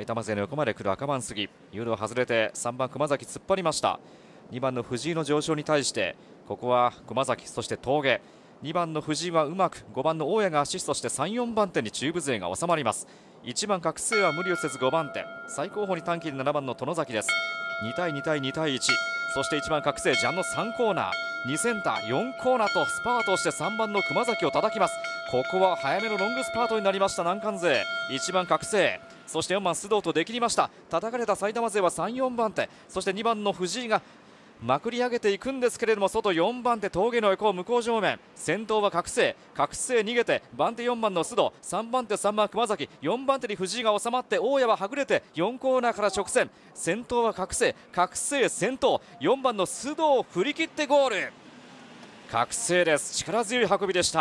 玉勢の横まで来る赤番杉、誘導外れて3番熊崎突っ張りました。2番の藤井の上昇に対してここは熊崎、そして峠、2番の藤井はうまく5番の大谷がアシストして3、4番手に中部勢が収まります。1番覚醒は無理をせず5番手、最後方に短期で7番の殿崎です。2対2対2対1、そして1番覚醒ジャンの3コーナー、2センター4コーナーとスパートをして3番の熊崎を叩きます。ここは早めのロングスパートになりました南関勢。1番覚醒、そして4番須藤とできりました。叩かれた埼玉勢は3、4番手、そして2番の藤井がまくり上げていくんですけれども、外4番手峠の横向こう正面、先頭は覚醒逃げて番手4番の須藤、3番手3番熊崎、4番手に藤井が収まって大谷ははぐれて4コーナーから直線、先頭は覚醒先頭4番の須藤を振り切ってゴール。覚醒です。力強い運びでした。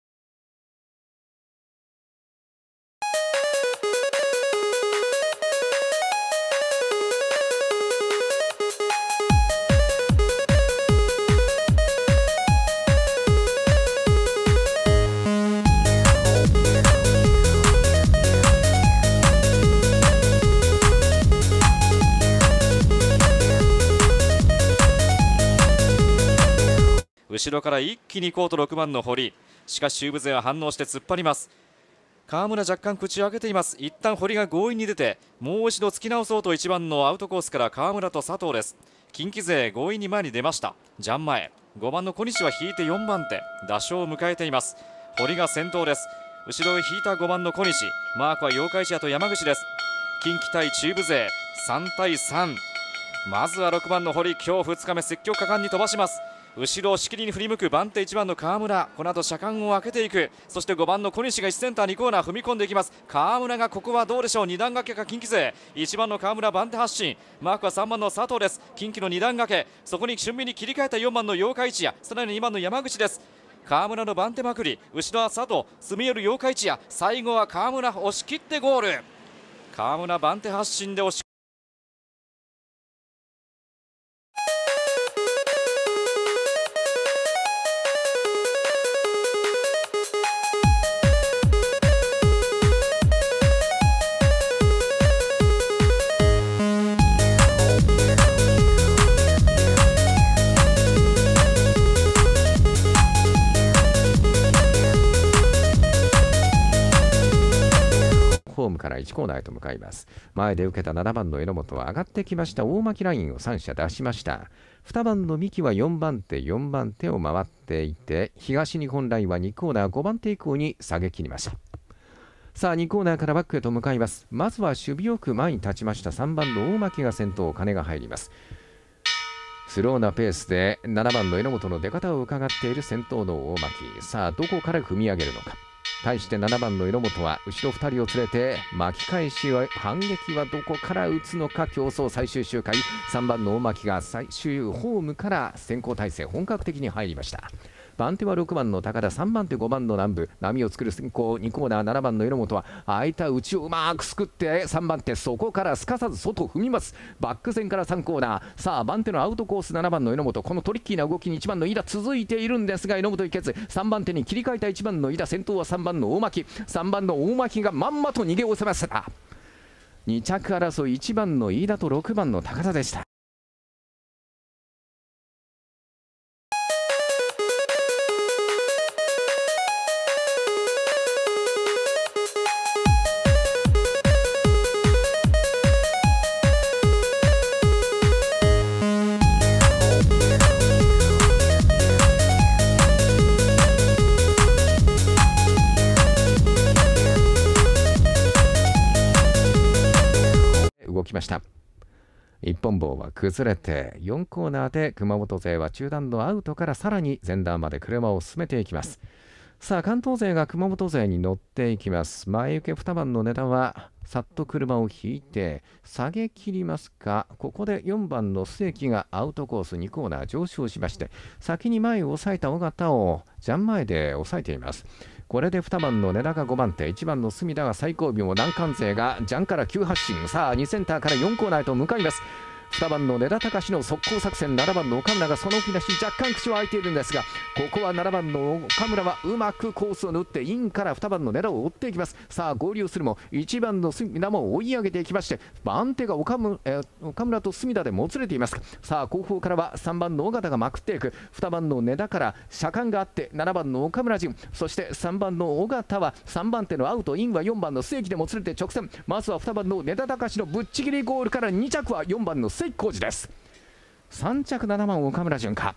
後ろから一気にコート6番の堀、しかし中部勢は反応して突っ張ります。川村若干口を開けています。一旦堀が強引に出てもう一度突き直そうと1番のアウトコースから川村と佐藤です。近畿勢強引に前に出ました。ジャン前5番の小西は引いて4番手、打賞を迎えています。堀が先頭です。後ろへ引いた5番の小西、マークは八日市屋と山口です。近畿対中部勢3対3、まずは6番の堀、今日2日目積極果敢に飛ばします。後ろをしきりに振り向く番手1番の川村、この後車間を開けていく。そして5番の小西が1センター2コーナー踏み込んでいきます。川村がここはどうでしょう、2段掛けか近畿勢。1番の川村番手発進、マークは3番の佐藤です。近畿の2段掛け、そこに俊敏に切り替えた4番の八日市屋、さらに2番の山口です。川村の番手まくり、後ろは佐藤、住み寄る八日市屋、最後は川村押し切ってゴール。川村番手発進で押しホームから1コーナーへと向かいます。前で受けた7番の榎本は上がってきました。大巻ラインを3射出しました。2番の三木は4番手を回っていて、東日本ラインは2コーナー5番手以降に下げ切りました。さあ2コーナーからバックへと向かいます。まずは守備よく前に立ちました3番の大巻が先頭、金が入ります。スローなペースで7番の榎本の出方を伺っている先頭の大巻、さあどこから踏み上げるのか。対して7番の榎本は後ろ2人を連れて巻き返しは反撃はどこから打つのか。競争最終周回、3番の大巻が最終ホームから先行体制本格的に入りました。番手は6番の高田、3番手5番の南部、波を作る先行2コーナー7番の榎本は空いた内をうまくすくって3番手、そこからすかさず外を踏みます。バック線から3コーナー、さあ番手のアウトコース7番の榎本、このトリッキーな動きに1番の井田続いているんですが榎本いけず、3番手に切り替えた1番の井田、先頭は3番の大巻、3番の大巻がまんまと逃げおせました。2着争い1番の飯田と6番の高田でした。動きました。一本棒は崩れて4コーナーで熊本勢は中段のアウトからさらに前段まで車を進めていきます。さあ関東勢が熊本勢に乗っていきます。前受け2番の値段はさっと車を引いて下げ切りますか。ここで4番の末木がアウトコース2コーナー上昇しまして、先に前を抑えた尾形をジャン前で抑えています。これで2番の根田が5番手、1番の隅田が最後尾を南関勢がジャンから急発進、さあ2センターから4コーナーへと向かいます。 2番の根田隆の速攻作戦、7番の岡村がその置き出し若干口は開いているんですが、ここは7番の岡村はうまくコースを縫ってインから2番の根田を追っていきます。さあ合流するも1番の隅田も追い上げていきまして、番手が岡村と隅田でもつれています。さあ後方からは3番の尾形がまくっていく。2番の根田から車間があって7番の岡村陣、そして3番の尾形は3番手のアウト、インは4番の末木でもつれて直線。まずは2番の根田隆のぶっちぎりゴールから2着は4番の関浩二です。3着7番岡村順か。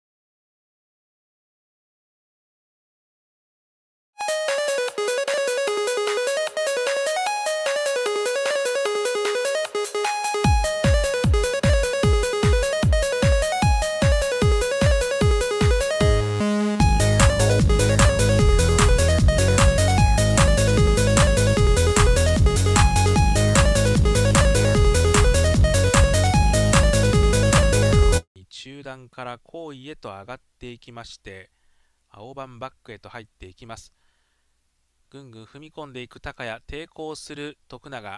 中段から後位へと上がっていきまして、青番バックへと入っていきます。ぐんぐん踏み込んでいく高谷、抵抗する徳永。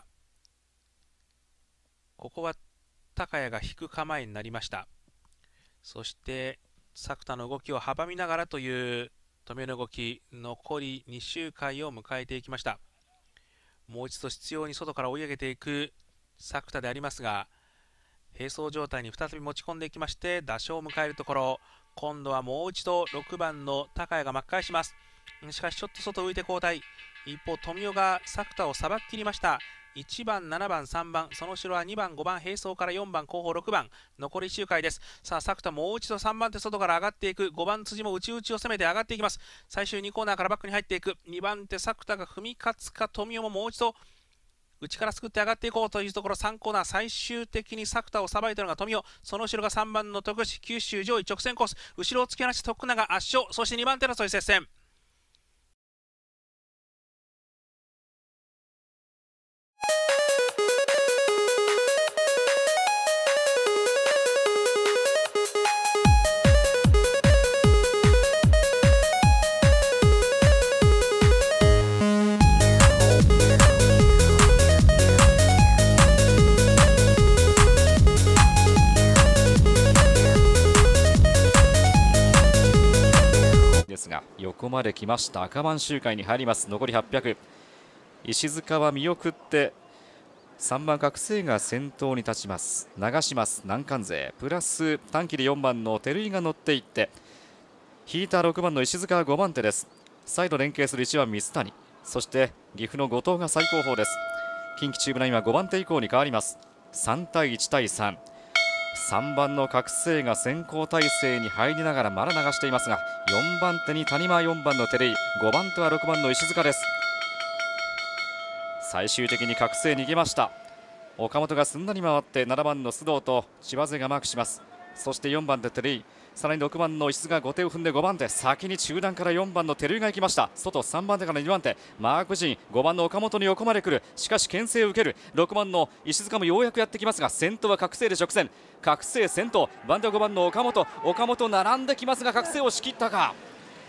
ここは高谷が引く構えになりました。そして作田の動きを阻みながらという止めの動き、残り2周回を迎えていきました。もう一度執拗に外から追い上げていく作田でありますが、並走状態に再び持ち込んでいきまして、打賞を迎えるところ、今度はもう一度6番の高谷が巻き返します。しかしちょっと外を浮いて交代。一方富代が作田をさばききりました。1番7番3番、その後ろは2番5番、並走から4番後方6番、残り周回です。さあ作田もう一度3番手外から上がっていく。5番辻も内々を攻めて上がっていきます。最終2コーナーからバックに入っていく。2番手作田が踏み勝つか、富代ももう一度内からすくって上がっていこうというところ。3コーナー最終的に作田をさばいたのが富代、その後ろが3番の徳志、九州上位直線コース、後ろを突き放し徳永圧勝、そして2番手争い接戦。 横まで来ました。赤番周回に入ります。残り800。石塚は見送って3番覚醒が先頭に立ちます。流します南関勢プラス短期で4番の照井が乗っていって、引いた6番の石塚は5番手です。再度連携する1番水谷、そして岐阜の後藤が最高峰です。近畿中部ナインは5番手以降に変わります。3対1対3。3番の覚醒が先行体制に入りながらまだ流していますが、4番手に谷間、4番の照井、5番手は6番の石塚です。最終的に覚醒逃げました。岡本がすんなり回って7番の須藤と千葉勢がマークします。そして4番手照井、さらに6番の石塚が後手を踏んで5番手、先に中段から4番の照井が行きました。外3番手から2番手、マーク陣5番の岡本に横まで来る。しかし牽制を受ける6番の石塚もようやくやってきますが、先頭は覚醒で直線。覚醒先頭、番手5番の岡本並んできますが覚醒を仕切ったか。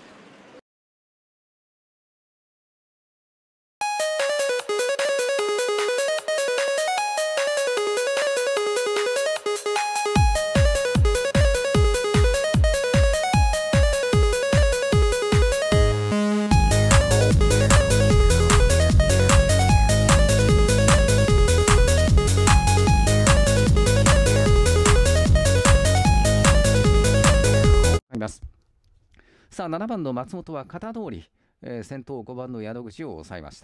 さあ7番の松本は型通り、先頭5番の宿口を抑えました。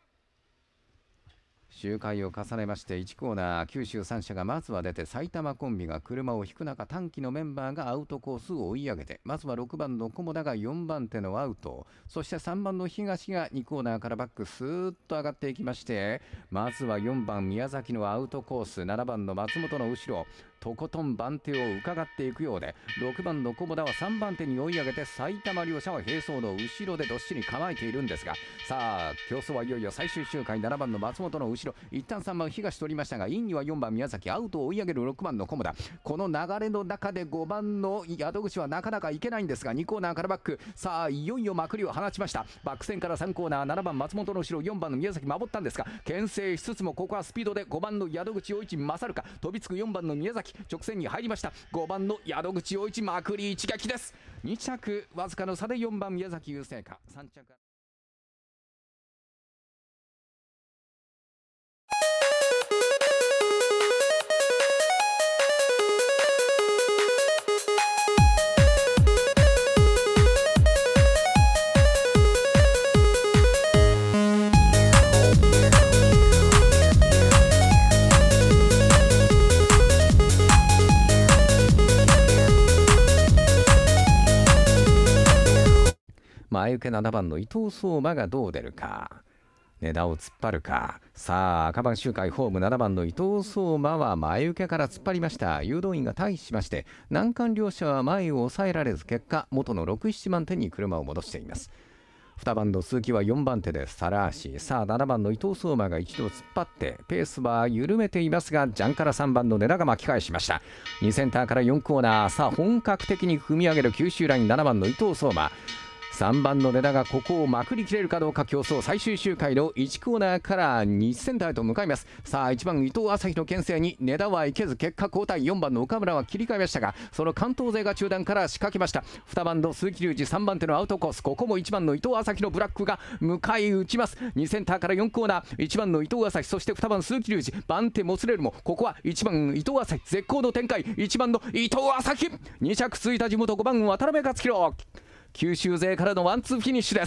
周回を重ねまして1コーナー九州3社がまずは出て、埼玉コンビが車を引く中、短期のメンバーがアウトコースを追い上げて、まずは6番の菰田が4番手のアウト、そして3番の東が2コーナーからバックスーッと上がっていきまして、まずは4番宮崎のアウトコース、7番の松本の後ろとことん番手を伺っていくようで、6番の菰田は3番手に追い上げて、埼玉両者は並走の後ろでどっしり構えているんですが、さあ競争はいよいよ最終周回、7番の松本の後ろ後ろ一旦3番東取りましたが、インには4番宮崎、アウトを追い上げる6番の菰田。この流れの中で5番の宿口はなかなかいけないんですが、2コーナーからバック、さあいよいよまくりを放ちました。バック線から3コーナー、7番松本の後ろ、4番の宮崎守ったんですが、牽制しつつもここはスピードで5番の宿口陽一勝るか。飛びつく4番の宮崎、直線に入りました。5番の宿口陽一まくり一撃です。2着わずかの差で4番宮崎優勢か。3着前受け7番の伊藤相馬がどう出るか。値段を突っ張るか。さあ赤番周回ホーム7番の伊藤相馬は前受けから突っ張りました。誘導員が退避しまして、難関両者は前を抑えられず、結果元の6、7番手に車を戻しています。2番の鈴木は4番手で皿足。さあ7番の伊藤相馬が一度突っ張ってペースは緩めていますが、ジャンから3番の根田が巻き返しました。2センターから4コーナー、さあ本格的に踏み上げる九州ライン7番の伊藤相馬。3番の根田がここをまくりきれるかどうか競争。最終周回の1コーナーから2センターへと向かいます。さあ1番伊藤朝日の牽制に根田はいけず、結果交代。4番の岡村は切り替えましたが、その関東勢が中段から仕掛けました。2番の鈴木隆二、3番手のアウトコース。ここも1番の伊藤朝日のブラックが迎え撃ちます。2センターから4コーナー、1番の伊藤朝日、そして2番鈴木隆二、番手もつれるもここは1番伊藤朝日、絶好の展開。1番の伊藤朝日、2着ついた地元5番渡辺克弘、九州勢からのワンツーフィニッシュです。